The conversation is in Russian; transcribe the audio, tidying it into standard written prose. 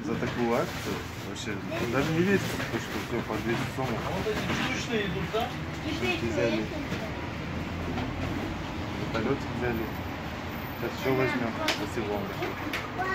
за такую акцию. Вообще, даже не верится, что все по 200 сомов. Штучные идут, да? Взяли. Вертолетик взяли. Сейчас еще возьмем. Спасибо вам большое.